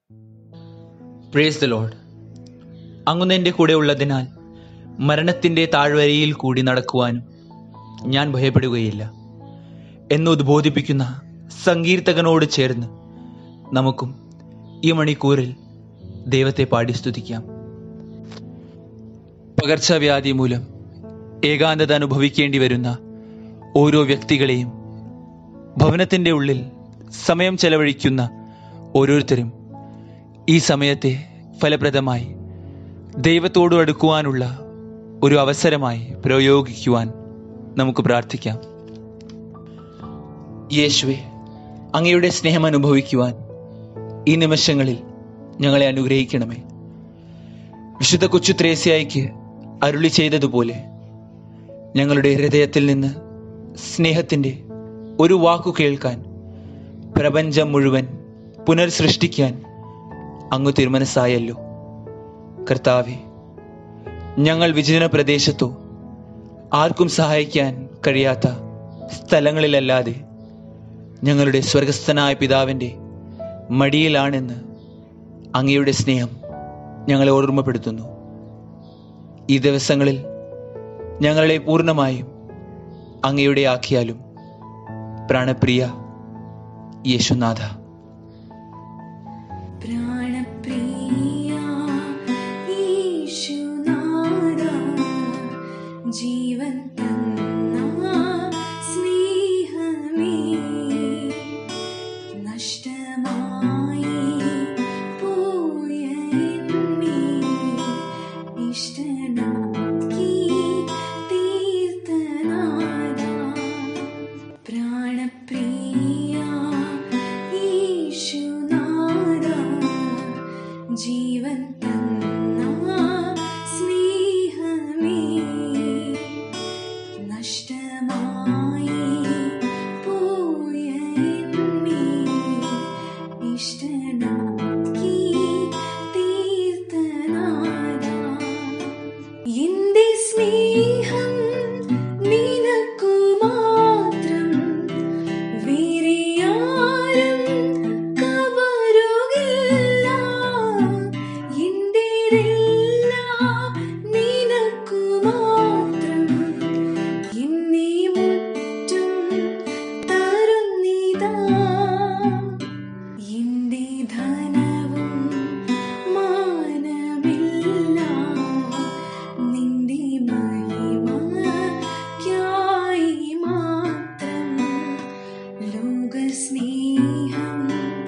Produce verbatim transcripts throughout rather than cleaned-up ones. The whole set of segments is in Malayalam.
Praise the Lord. അങ്ങ് എൻ്റെ കൂടെ ഉള്ളതിനാൽ മരണത്തിൻ്റെ താഴ്വരയിൽ കൂടി നടക്കുവാനും ഞാൻ ഭയപ്പെടുകയില്ല എന്ന് ഉദ്ബോധിപ്പിക്കുന്ന സങ്കീർത്തകനോട് ചേർന്ന് നമുക്കും ഈ മണിക്കൂറിൽ ദൈവത്തെ പാടി സ്തുതിക്കാം. പകർച്ചവ്യാധി മൂലം ഏകാന്തത അനുഭവിക്കേണ്ടി വരുന്ന ഓരോ വ്യക്തികളെയും, ഭവനത്തിൻ്റെ ഉള്ളിൽ സമയം ചെലവഴിക്കുന്ന ഓരോരുത്തരും ഈ സമയത്തെ ഫലപ്രദമായി ദൈവത്തോട് അടുക്കുവാനുള്ള ഒരു അവസരമായി പ്രയോഗിക്കുവാൻ നമുക്ക് പ്രാർത്ഥിക്കാം. യേശുവേ, അങ്ങയുടെ സ്നേഹം അനുഭവിക്കുവാൻ ഈ നിമിഷങ്ങളിൽ ഞങ്ങളെ അനുഗ്രഹിക്കണമേ. വിശുദ്ധ കൊച്ചു ത്രേസ്യായിക്ക് അരുളി ചെയ്തതുപോലെ ഞങ്ങളുടെ ഹൃദയത്തിൽ നിന്ന് സ്നേഹത്തിൻ്റെ ഒരു വാക്കു കേൾക്കാൻ, പ്രപഞ്ചം മുഴുവൻ പുനർസൃഷ്ടിക്കാൻ അങ്ങ് തിരുമനസ്സായല്ലോ. കർത്താവേ, ഞങ്ങൾ വിജന പ്രദേശത്തോ ആർക്കും സഹായിക്കാൻ കഴിയാത്ത സ്ഥലങ്ങളിലല്ലാതെ ഞങ്ങളുടെ സ്വർഗസ്ഥനായ പിതാവിൻ്റെ മടിയിലാണെന്ന് അങ്ങയുടെ സ്നേഹം ഞങ്ങളെ ഓർമ്മപ്പെടുത്തുന്നു. ഈ ദിവസങ്ങളിൽ ഞങ്ങളെ പൂർണ്ണമായും അങ്ങയുടെ ആക്കിയാലും പ്രാണപ്രിയ യേശുനാഥ. ജീവൻ തന്ന സ്നേഹമേ, നഷ്ടമായി പോയ എന്നെ ഇഷ്ടനാക്കി തീർത്തനാഥ. പ്രാണപ്രിയ യേശുനാഥ, ജീവൻ തന്ന സ്നേഹമേ, നഷ്ടമായി പോയ എന്നെ ഇഷ്ടനാക്കി തീർത്തനാഥ. എന്റെ സ്നേഹം നിനക്കു മാത്രം, വേറെ ആരും കവരുകില്ല. എന്റേതെല്ലാം നിനക്കു മാത്രം, എന്നെ മുറ്റും തരുന്നിതാ. എന്റെ ധനവും മാനമില്ല, നിന്റെ മഹിമയ്ക്കായി മാത്രം. ലോകസ്നേഹം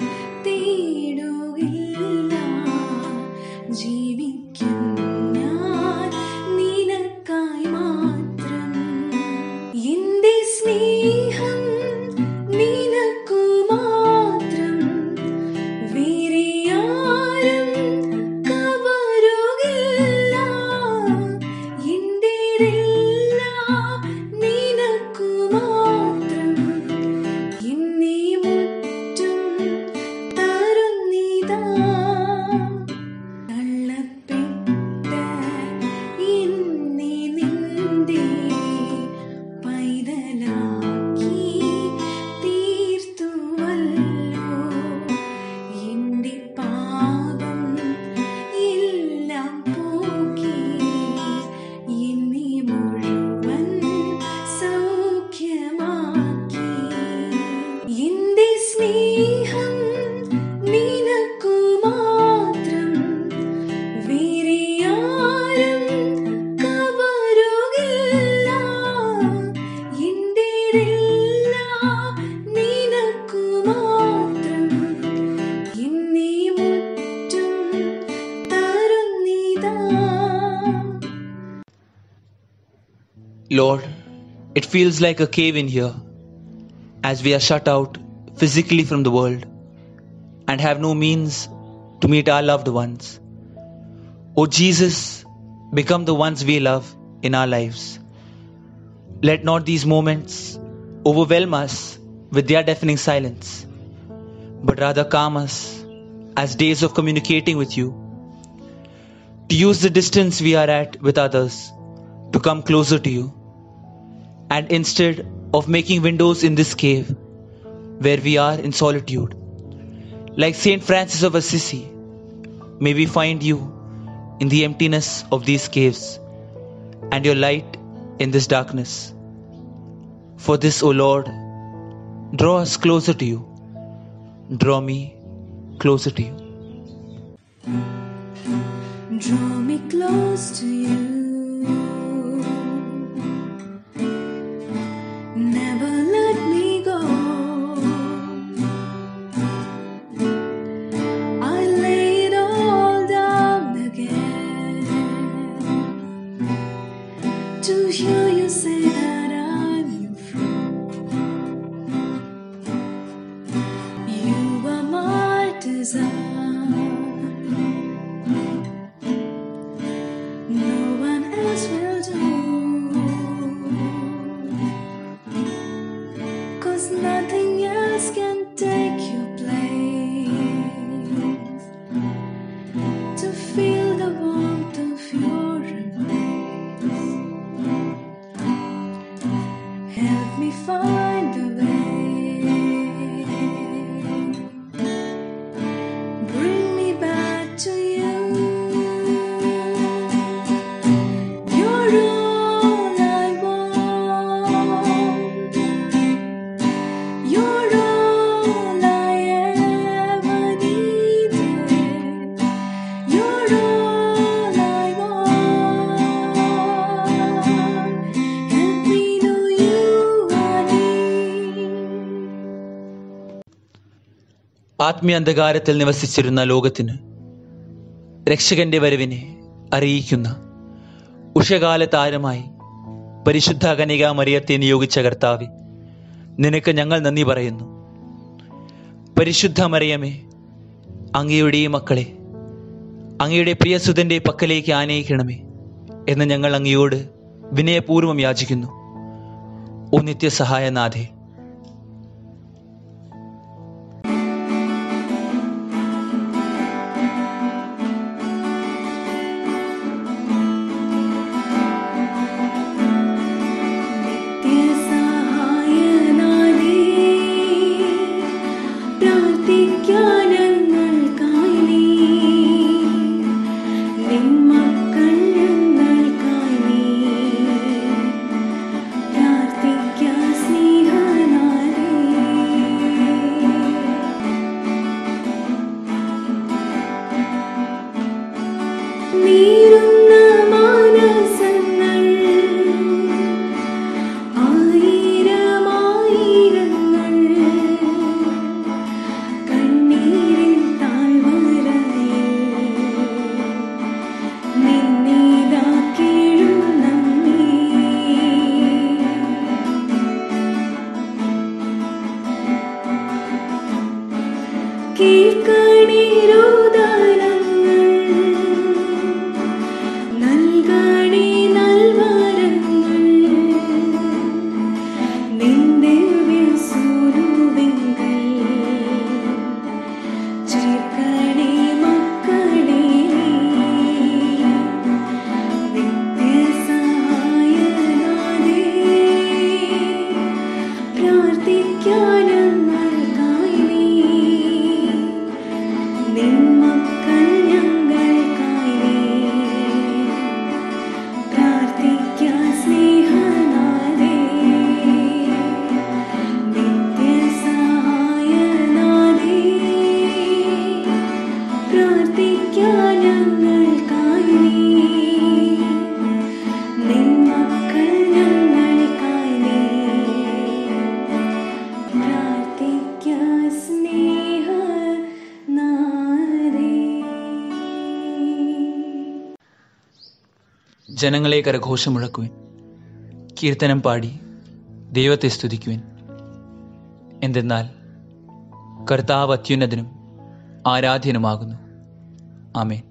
തേടുകില്ല, ജീവിക്കും ഞാൻ നിനക്കായി മാത്രം. എന്റെ സ്നേഹം നിനക്കു മാത്രം, വേറെ ആരും കവരുകില്ല. എന്റേതെല്ലാം നിനക്കു മാത്രം, എന്നെ മുറ്റും തരുന്നിതാ. തള്ളപ്പെട്ട എന്നെ നിന്റെ പൈതലാക്കി തീർത്തുവല്ലോ. എന്റെ പാപം എല്ലാം പോക്കി എന്നെ മുഴുവൻ സൗഖ്യമാക്കി. എന്റെ സ്നേഹം നിനക്കു മാത്രം, വേറെ ആരും കവരുകില്ല. എന്റേതെല്ലാം നിനക്കു മാത്രം, എന്നെ മുറ്റും തരുന്നിതാ. Lord, it feels like a cave in here as we are shut out physically from the world and have no means to meet our loved ones. Oh Jesus, become the ones we love in our lives. Let not these moments overwhelm us with their deafening silence, but rather calm us as days of communicating with you, to use the distance we are at with others to come closer to you. And instead of making windows in this cave where we are in solitude, Like Saint Francis of Assisi, may we find you in the emptiness of these caves and your light in this darkness. For this, O Lord, draw us closer to you. Draw me closer to you. Draw me close to you. Never let me go. I lay it all down again to hear you say that I'm your friend. You are my desire. No one else will do. 'Cause nothing else can take your place. To feel the warmth of your embrace. Help me find the way. Bring me back to you. You're all I want. You're all I ever needed. You're all I want. Help me know you are near. ആത്മീയ അന്ധകാരത്തിൽ നിവസിച്ചിരുന്ന ലോകത്തിന് രക്ഷകന്റെ വരവിനെ അറിയിക്കുന്ന ഉഷകാല താരമായി പരിശുദ്ധ കന്യകാ മറിയത്തെ നിയോഗിച്ച കർത്താവേ, നിനക്ക് ഞങ്ങൾ നന്ദി പറയുന്നു. പരിശുദ്ധ മറിയമേ, അങ്ങയുടെ ഈ മക്കളെ അങ്ങയുടെ പ്രിയസുതന്റെ പക്കലേക്ക് ആനയിക്കണമേ എന്ന് ഞങ്ങൾ അങ്ങയോട് വിനയപൂർവ്വം യാചിക്കുന്നു. ഓ നിത്യസഹായനാഥേ, നിത്യസഹായനാഥേ, പ്രാർത്ഥിക്കാനങ്ങൾക്കായി നീ, നിൻ മക്കൾ ഞങ്ങൾക്കായി നീ, പ്രാർത്ഥിക്കാം സ്നേഹനാഥേ. നീറുന്ന മാനസങ്ങൾ ആയിരമായിരങ്ങൾ കണ്ണീരിൻ താഴ്വരയിൽ നിന്നിതാ കേഴുന്നമ്മേ. കേൾക്കണേ രോദനങ്ങൾ, നൽകണേ നൽവരങ്ങൾ, നിൻ ദിവ്യസ്വരൂപങ്ങൾ ചേർക്കണേ മക്കളെ. നിത്യസഹായനാഥേ, പ്രാർത്ഥിക്കാനങ്ങൾക്കായി നീ, നിൻ മക്കൾ ഞങ്ങൾക്കായി നീ, പ്രാർത്ഥിക്കാം സ്നേഹനാഥേ. നിത്യസഹായനാഥേ, പ്രാർത്ഥിക്കാം ഞങ്ങൾക്കായി നീ, നിൻ മക്കൾ ഞങ്ങൾക്കായി നീ, പ്രാർത്ഥിക്കാം സ്നേഹനാഥേ. ജനങ്ങളെ കരഘോഷം മുഴക്കുവിൻ, കീർത്തനം പാടി ദൈവത്തെ സ്തുതിക്കുവിൻ. എന്തെന്നാൽ കർത്താവ് അത്യുന്നതനും ആരാധ്യനുമാകുന്നു. ആമേൻ.